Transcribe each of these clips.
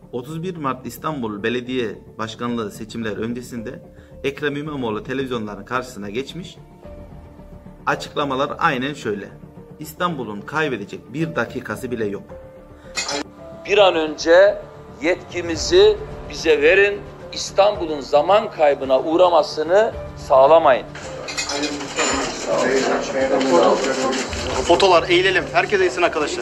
31 Mart İstanbul Belediye Başkanlığı seçimleri öncesinde Ekrem İmamoğlu televizyonların karşısına geçmiş. Açıklamalar aynen şöyle: İstanbul'un kaybedecek bir dakikası bile yok. Bir an önce yetkimizi bize verin, İstanbul'un zaman kaybına uğramasını sağlamayın. Fotolar eğilelim. Herkes eğilsin arkadaşlar.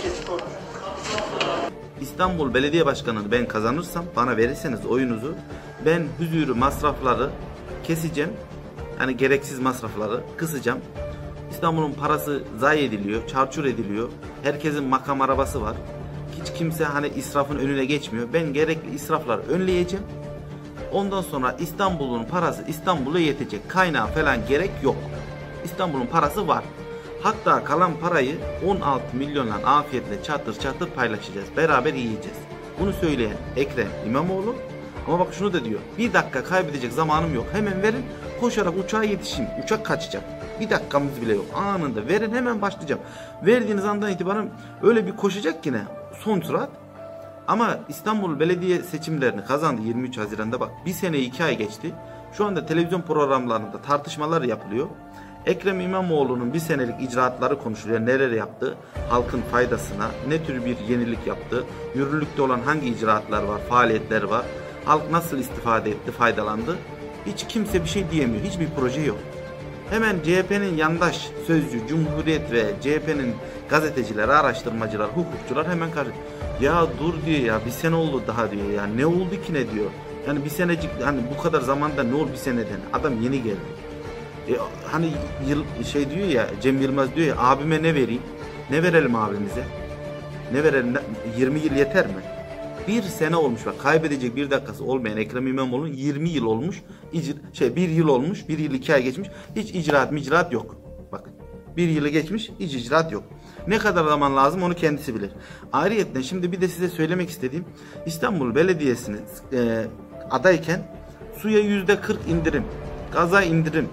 İstanbul Belediye Başkanı'nı ben kazanırsam, bana verirseniz oyunuzu, ben huzuru masrafları keseceğim. Yani gereksiz masrafları kısacağım. İstanbul'un parası zayi ediliyor, çarçur ediliyor. Herkesin makam arabası var. Hiç kimse hani israfın önüne geçmiyor. Ben gerekli israfları önleyeceğim. Ondan sonra İstanbul'un parası İstanbul'a yetecek. Kaynağı falan gerek yok. İstanbul'un parası var. Hatta kalan parayı 16 milyonla afiyetle çatır çatır paylaşacağız. Beraber yiyeceğiz. Bunu söyleyen Ekrem İmamoğlu. Ama bak şunu da diyor: bir dakika kaybedecek zamanım yok. Hemen verin, koşarak uçağa yetişeyim. Uçak kaçacak. Bir dakikamız bile yok. Anında verin, hemen başlayacağım. Verdiğiniz andan itibaren öyle bir koşacak yine son sürat. Ama İstanbul Belediye seçimlerini kazandı 23 Haziran'da. Bak, bir sene 2 ay geçti. Şu anda televizyon programlarında tartışmalar yapılıyor. Ekrem İmamoğlu'nun bir senelik icraatları konuşuluyor. Neler yaptı halkın faydasına, ne tür bir yenilik yaptı, yürürlükte olan hangi icraatlar var, faaliyetler var, halk nasıl istifade etti, faydalandı. Hiç kimse bir şey diyemiyor. Hiçbir proje yok. Hemen CHP'nin yandaş sözcü, Cumhuriyet ve CHP'nin gazetecileri, araştırmacılar, hukukçular hemen karşı. Ya dur diyor ya, bir sene oldu daha diyor ya. Ne oldu ki ne diyor. Yani bir senecik, hani bu kadar zamanda ne olur bir seneden. Adam yeni geldi. Hani şey diyor ya, Cem Yılmaz diyor ya, abime ne vereyim? Ne verelim abimize? Ne verelim? 20 yıl yeter mi? Bir sene olmuş bak, kaybedecek bir dakikası olmayan Ekrem İmamoğlu'nun 20 yıl olmuş, bir yıl olmuş, bir yıl 2 ay geçmiş, hiç icraat yok. Bakın, bir yılı geçmiş, hiç icraat yok. Ne kadar zaman lazım onu kendisi bilir. Ayrıyeten şimdi bir de size söylemek istediğim, İstanbul Belediyesi'nin adayken suya %40 indirim, gaza indirim,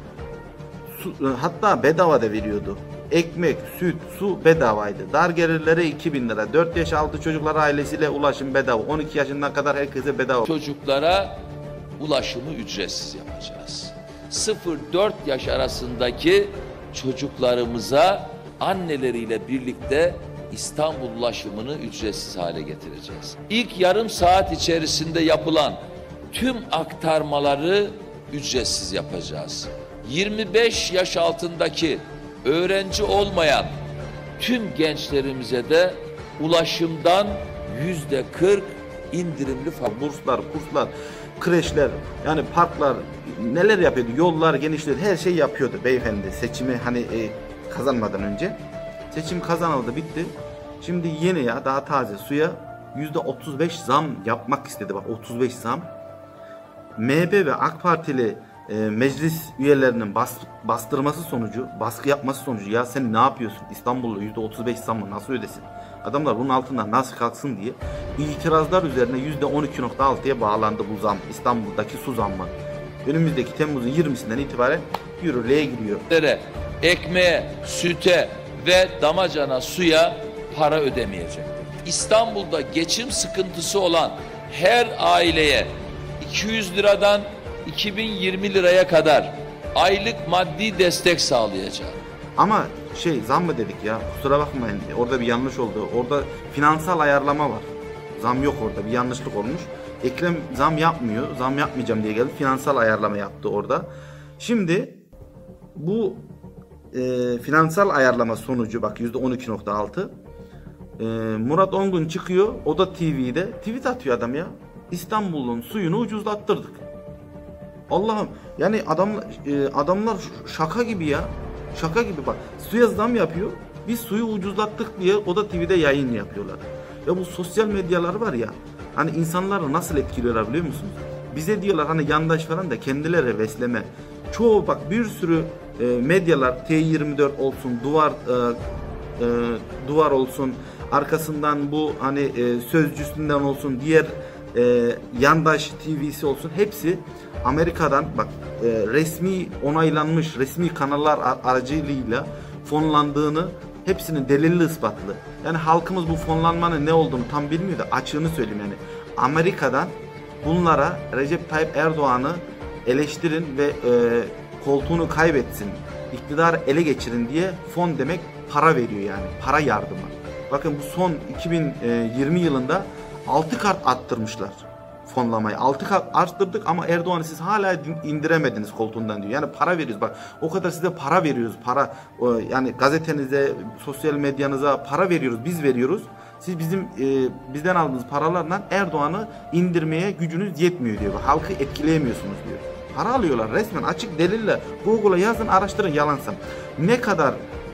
hatta bedava da veriyordu. Ekmek, süt, su bedavaydı. Dar gelirlere 2000 lira. 4 yaş altı çocuklar ailesiyle ulaşım bedava. 12 yaşından kadar herkese bedava. Çocuklara ulaşımı ücretsiz yapacağız. 0-4 yaş arasındaki çocuklarımıza anneleriyle birlikte İstanbul ulaşımını ücretsiz hale getireceğiz. İlk yarım saat içerisinde yapılan tüm aktarmaları ücretsiz yapacağız. 25 yaş altındaki öğrenci olmayan tüm gençlerimize de ulaşımdan %40 indirimli burslar, kurslar, kreşler, yani parklar, neler yapıyordu, yollar genişliyordu, her şey yapıyordu beyefendi seçimi kazanmadan önce. Seçim kazanıldı, bitti. Şimdi yeni, ya daha taze suya %35 zam yapmak istedi. Bak, 35 zam. MHP ve AK Partili meclis üyelerinin bastırması sonucu, baskı yapması sonucu, ya sen ne yapıyorsun, İstanbul'da %35 zammı nasıl ödesin, adamlar bunun altından nasıl kalksın diye itirazlar üzerine %12.6'ya bağlandı bu zam, İstanbul'daki su zammı. Önümüzdeki Temmuz'un 20'sinden itibaren yürürlüğe giriyor. Ekmeğe, süte ve damacana suya para ödemeyecektir. İstanbul'da geçim sıkıntısı olan her aileye 200 liradan 2020 liraya kadar aylık maddi destek sağlayacak. Ama zam mı dedik ya, kusura bakmayın, orada bir yanlış oldu. Orada finansal ayarlama var. Zam yok, orada bir yanlışlık olmuş. Ekrem zam yapmıyor, zam yapmayacağım diye geldi, finansal ayarlama yaptı orada. Şimdi bu finansal ayarlama sonucu bak %12.6. Murat Ongun çıkıyor, o da TV'de tweet atıyor adam ya. İstanbul'un suyunu ucuzlattırdık. Allah'ım, yani adamlar şaka gibi ya. Şaka gibi bak. Suya zam yapıyor. Biz suyu ucuzlattık diye o da TV'de yayın yapıyorlar. Ya bu sosyal medyalar var ya. Hani insanları nasıl etkiliyorlar biliyor musunuz? Bize diyorlar hani yandaş falan da kendileri besleme. Çoğu bak, bir sürü medyalar, T24 olsun, duvar olsun, arkasından bu sözcüsünden olsun, diğer yandaş TV'si olsun, hepsi Amerika'dan bak resmi onaylanmış resmi kanallar aracılığıyla fonlandığını, hepsinin delilli ispatlı. Yani halkımız bu fonlanmanın ne olduğunu tam bilmiyor da, açığını söyleyeyim yani. Amerika'dan bunlara Recep Tayyip Erdoğan'ı eleştirin ve koltuğunu kaybetsin, iktidarı ele geçirin diye fon demek para veriyor yani. Para yardımı. Bakın bu son 2020 yılında 6 kat arttırmışlar fonlamayı. 6 kat arttırdık ama Erdoğan'ı siz hala indiremediniz koltuğundan diyor. Yani para veriyoruz bak. O kadar size para veriyoruz. Para yani gazetenize, sosyal medyanıza para veriyoruz. Biz veriyoruz. Siz bizden aldığınız paralarla Erdoğan'ı indirmeye gücünüz yetmiyor diyor. Halkı etkileyemiyorsunuz diyor. Para alıyorlar resmen açık delille. Google'a yazın, araştırın yalansa. Ne kadar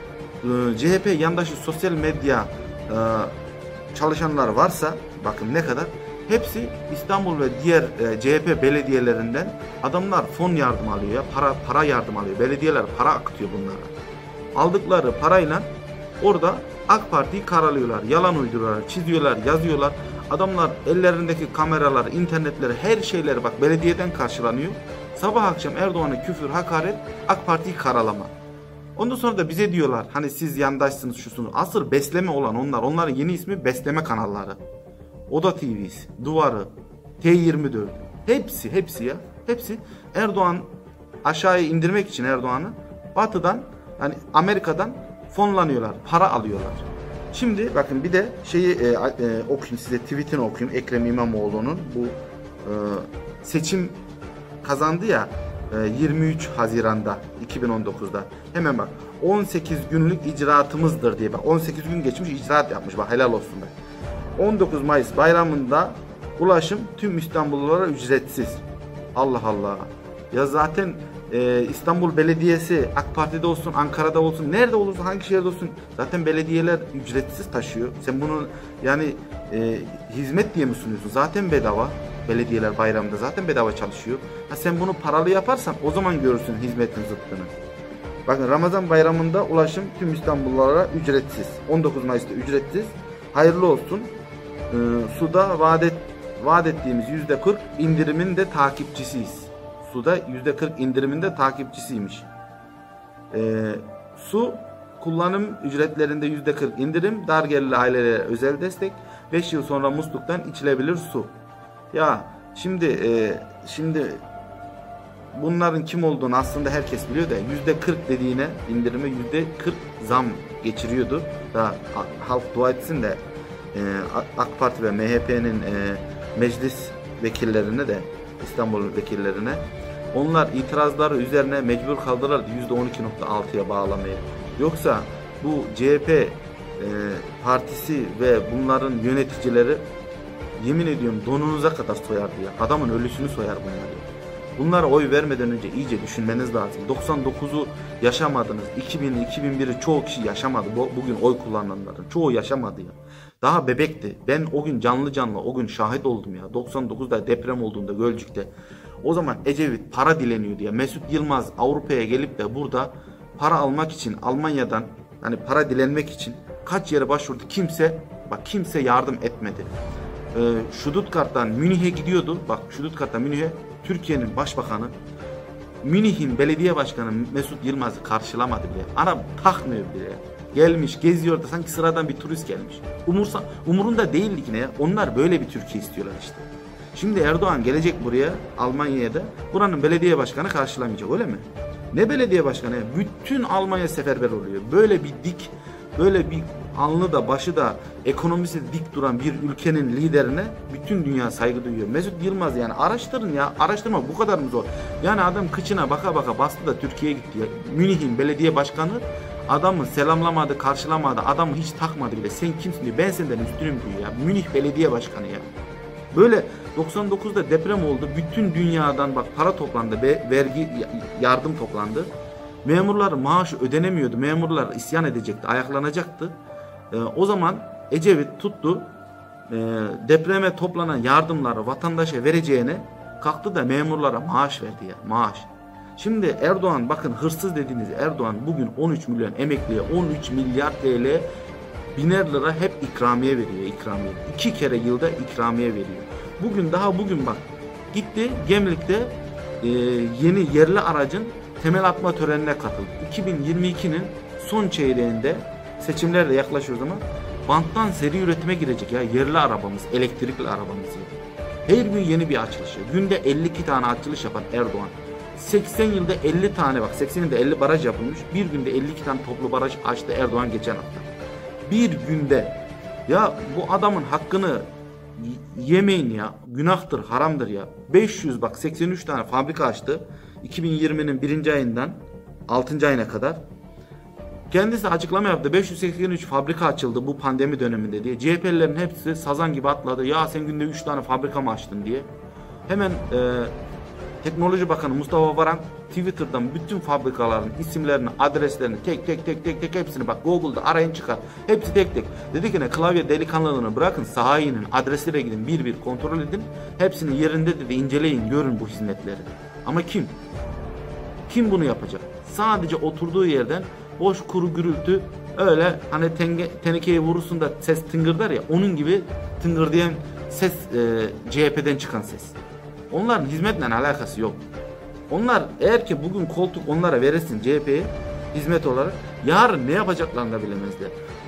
CHP yandaşı sosyal medya çalışanlar varsa bakın ne kadar hepsi İstanbul ve diğer CHP belediyelerinden adamlar fon yardım alıyor ya, para yardım alıyor. Belediyeler para akıtıyor bunlara. Aldıkları parayla orada AK Parti'yi karalıyorlar, yalan uyduruyorlar, çiziyorlar, yazıyorlar. Adamlar ellerindeki kameralar, internetleri, her şeyleri bak belediyeden karşılanıyor. Sabah akşam Erdoğan'a küfür, hakaret, AK Parti'yi karalama. Ondan sonra da bize diyorlar hani siz yandaşsınız şusunuz. Asıl besleme olan onlar. Onların yeni ismi besleme kanalları. Oda TV'si, Duvarı, T24. Hepsi ya. Hepsi Erdoğan aşağıya indirmek için Erdoğan'ı batıdan yani Amerika'dan fonlanıyorlar. Para alıyorlar. Şimdi bakın bir de şeyi okuyayım size, tweetini okuyayım. Ekrem İmamoğlu'nun bu seçim kazandı ya 23 Haziran'da 2019'da. Hemen bak 18 günlük icraatımızdır diye bak 18 gün geçmiş icraat yapmış bak helal olsun bak. 19 Mayıs bayramında ulaşım tüm İstanbullulara ücretsiz. Allah Allah. Ya zaten İstanbul Belediyesi AK Parti'de olsun, Ankara'da olsun, nerede olursa hangi şehirde olsun zaten belediyeler ücretsiz taşıyor. Sen bunu yani hizmet diye mi sunuyorsun? Zaten bedava. Belediyeler bayramda zaten bedava çalışıyor. Ha sen bunu paralı yaparsan o zaman görürsün hizmetin zıttını. Bakın Ramazan bayramında ulaşım tüm İstanbullulara ücretsiz. 19 Mayıs'ta ücretsiz. Hayırlı olsun. Suda vaat ettiğimiz %40 indirimin de takipçisiyiz. Suda %40 indirimin de takipçisiymiş. Su kullanım ücretlerinde %40 indirim, dar gelirli ailelere özel destek, 5 yıl sonra musluktan içilebilir su. Ya şimdi bunların kim olduğunu aslında herkes biliyor da %40 dediğine indirime %40 zam geçiriyordu. Daha halk dua etsin de AK Parti ve MHP'nin meclis vekillerine de İstanbul vekillerine onlar itirazları üzerine mecbur kaldılar %12.6'ya bağlamaya. Yoksa bu CHP partisi ve bunların yöneticileri yemin ediyorum donunuza kadar soyardı ya. Adamın ölüsünü soyar bunlar ya. Bunlara oy vermeden önce iyice düşünmeniz lazım. 99'u yaşamadınız. 2000'i, 2001'i çoğu kişi yaşamadı. Bugün oy kullananların çoğu yaşamadı ya. Daha bebekti. Ben o gün canlı o gün şahit oldum ya. 99'da deprem olduğunda Gölcük'te. O zaman Ecevit para dileniyordu ya. Mesut Yılmaz Avrupa'ya gelip de burada para almak için Almanya'dan hani para dilenmek için kaç yere başvurdu. Kimse yardım etmedi. Stuttgart'tan Münih'e gidiyordu. Bak Stuttgart'tan Münih'e Türkiye'nin başbakanı Münih'in belediye başkanı Mesut Yılmaz'ı karşılamadı bile. Ana takmıyor bile. Gelmiş geziyordu sanki sıradan bir turist gelmiş. Umurunda değildi ki ne ya. Onlar böyle bir Türkiye istiyorlar işte. Şimdi Erdoğan gelecek buraya Almanya'ya da buranın belediye başkanı karşılamayacak öyle mi? Ne belediye başkanı? Bütün Almanya seferber oluyor. Böyle bir alnı da başı da ekonomisi dik duran bir ülkenin liderine bütün dünya saygı duyuyor. Mesut Yılmaz yani araştırın ya. Araştırma bu kadar mı zor? Yani adam kıçına baka baka bastı da Türkiye'ye gitti ya. Münih'in belediye başkanı adamı selamlamadı, karşılamadı. Adamı hiç takmadı bile. Sen kimsin diyor. Ben senden üstünüm diyor ya. Münih belediye başkanı ya. Böyle 99'da deprem oldu. Bütün dünyadan bak para toplandı. Vergi yardım toplandı. Memurlar maaşı ödenemiyordu. Memurlar isyan edecekti, ayaklanacaktı. O zaman Ecevit tuttu depreme toplanan yardımları vatandaşa vereceğine kalktı da memurlara maaş verdi ya, maaş. Şimdi Erdoğan bakın hırsız dediğiniz Erdoğan bugün 13 milyon emekliye 13 milyar TL biner lira hep ikramiye veriyor, ikramiye. 2 kere yılda ikramiye veriyor. Bugün bak gitti Gemlik'te yeni yerli aracın temel atma törenine katıldı. 2022'nin son çeyreğinde seçimler de yaklaşıyor zaman banttan seri üretime girecek ya yerli arabamız, elektrikli arabamız ya. Her gün yeni bir açılışı. Günde 52 tane açılış yapan Erdoğan. 80 yılda 50 tane, bak 80 yılda 50 baraj yapılmış. Bir günde 52 tane toplu baraj açtı Erdoğan geçen hafta. Bir günde. Ya bu adamın hakkını yemeyin ya. Günahtır, haramdır ya. 500, bak 83 tane fabrika açtı. 2020'nin 1. ayından 6. ayına kadar. Kendisi açıklama yaptı. 583 fabrika açıldı bu pandemi döneminde diye. CHP'lilerin hepsi sazan gibi atladı. Ya sen günde 3 tane fabrika mı açtın diye. Hemen Teknoloji Bakanı Mustafa Varank Twitter'dan bütün fabrikaların isimlerini, adreslerini tek hepsini, bak Google'da arayın çıkar. Hepsi tek. Dedi ki ne, klavye delikanlılığını bırakın, sahaya inin, adreslere gidin, bir kontrol edin. Hepsini yerinde dedi, inceleyin, görün bu hizmetleri. Ama kim? Kim bunu yapacak? Sadece oturduğu yerden boş kuru gürültü, öyle hani tenekeyi vurursun da ses tıngırdar ya, onun gibi tıngırdayan ses, CHP'den çıkan ses. Onların hizmetle alakası yok. Onlar eğer ki bugün koltuk onlara verirsin CHP'ye hizmet olarak, yarın ne yapacaklarını da bilemezler.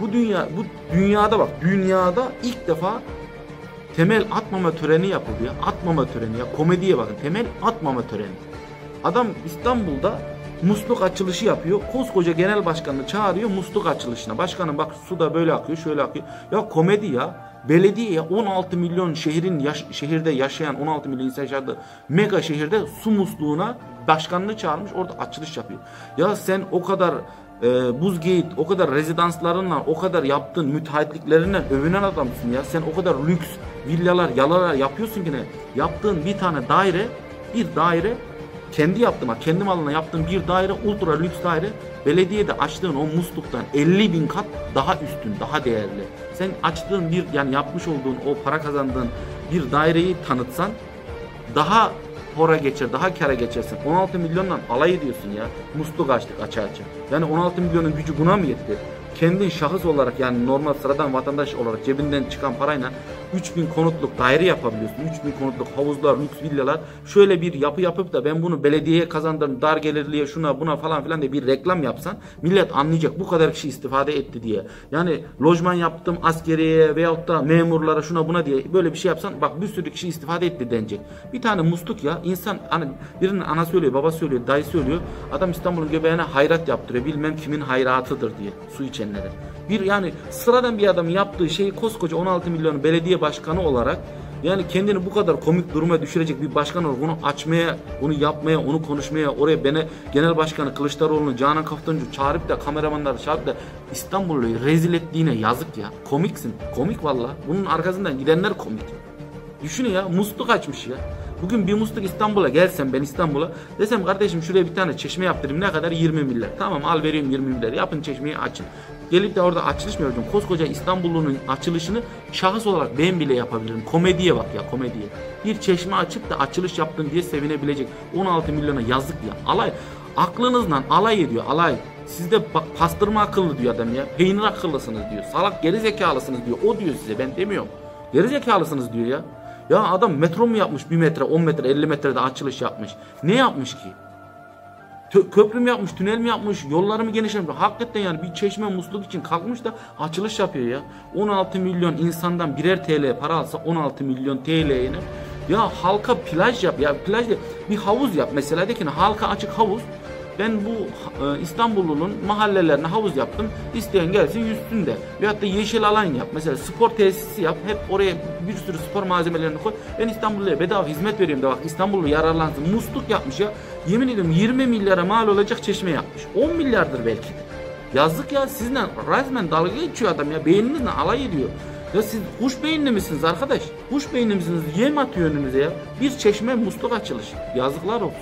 Dünyada ilk defa temel atmama töreni yapıldı ya. Atmama töreni ya. Komediye bakın. Temel atmama töreni. Adam İstanbul'da musluk açılışı yapıyor. Koskoca genel başkanını çağırıyor musluk açılışına. Başkanım bak su da böyle akıyor, şöyle akıyor. Ya komedi ya. Belediye ya, 16 milyon şehirde yaşayan 16 milyon insan yaşadığı mega şehirde su musluğuna başkanını çağırmış, orada açılış yapıyor. Ya sen o kadar Buzgate, o kadar rezidanslarınla, o kadar yaptığın müteahhitliklerinden övünen adamsın ya. Sen o kadar lüks villalar, yalar yapıyorsun ki ne? Yaptığın bir tane daire kendi yaptığım, kendi malına yaptığım bir daire, ultra lüks daire, belediyede açtığın o musluktan 50.000 kat daha üstün, daha değerli. Sen açtığın yani yapmış olduğun o para kazandığın bir daireyi tanıtsan daha hora geçer, daha kâra geçersin. 16 milyondan alay ediyorsun ya. Musluk açtık aça. Yani 16 milyonun gücü buna mı yetti? Kendin şahıs olarak, yani normal sıradan vatandaş olarak cebinden çıkan parayla 3000 konutluk daire yapabiliyorsun. 3000 konutluk havuzlar, lüks villalar. Şöyle bir yapı yapıp da ben bunu belediyeye kazandırdım, dar gelirliye, şuna buna falan filan diye bir reklam yapsan millet anlayacak, bu kadar kişi istifade etti diye. Yani lojman yaptım askeriye veyahut da memurlara, şuna buna diye böyle bir şey yapsan, bak bir sürü kişi istifade etti denecek. Bir tane musluk ya, insan hani birinin ana söylüyor, baba söylüyor, dayı söylüyor. Adam İstanbul'un göbeğine hayrat yaptırıyor. Bilmem kimin hayratıdır diye su içenlere. Yani sıradan bir adamın yaptığı şeyi koskoca 16 milyonun belediye başkanı olarak, yani kendini bu kadar komik duruma düşürecek bir başkan olarak onu açmaya, onu yapmaya, onu konuşmaya, oraya beni genel başkanı Kılıçdaroğlu'nu, Canan Kaftancı çağırıp da kameramanları çağırıp da İstanbul'u rezil ettiğine yazık ya. Komiksin. Komik valla. Bunun arkasından gidenler komik. Düşünün ya, musluk açmış ya. Bugün bir musluk İstanbul'a gelsem, ben İstanbul'a desem kardeşim şuraya bir tane çeşme yaptırayım, ne kadar? 20 milyar. Tamam al vereyim 20 milyar. Yapın çeşmeyi, açın. Gelip de orada açılış mı yapacağım? Koskoca İstanbul'un açılışını şahıs olarak ben bile yapabilirim. Komediye bak ya, komediye. Bir çeşme açıp da açılış yaptın diye sevinebilecek 16 milyona yazık ya. Alay. Aklınızla alay ediyor, alay. Sizde bak pastırma akıllı diyor adam ya. Peynir akıllısınız diyor. Salak geri zekalısınız diyor. O diyor size, ben demiyorum. Geri zekalısınız diyor ya. Ya adam metro mu yapmış, 1 metre, 10 metre, 50 metrede açılış yapmış. Ne yapmış ki? Köprü mü yapmış, tünel mi yapmış, yolları mı genişletmiş? Hakikaten yani bir çeşme musluk için kalkmış da açılış yapıyor ya. 16 milyon insandan birer TL para alsa 16 milyon TL'ye ya halka plaj yap ya, plajda bir havuz yap mesela, de ki halka açık havuz. Ben bu İstanbul'un mahallelerine havuz yaptım. İsteyen gelsin yüzsün de. Veyahut da yeşil alan yap. Mesela spor tesisi yap. Hep oraya bir sürü spor malzemelerini koy. Ben İstanbulluya bedava hizmet veriyorum da bak İstanbullu yararlansın. Musluk yapmış ya. Yemin ediyorum 20 milyara mal olacak çeşme yapmış. 10 milyardır belki de. Yazık ya, sizinle resmen dalga geçiyor adam ya. Beyninizle alay ediyor. Ya siz kuş beyinli misiniz arkadaş? Kuş beyinli misiniz? Yem atıyor önünüze ya. Bir çeşme musluk açılış. Yazıklar olsun.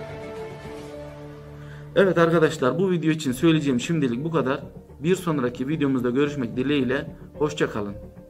Evet arkadaşlar, bu video için söyleyeceğim şimdilik bu kadar. Bir sonraki videomuzda görüşmek dileğiyle. Hoşça kalın.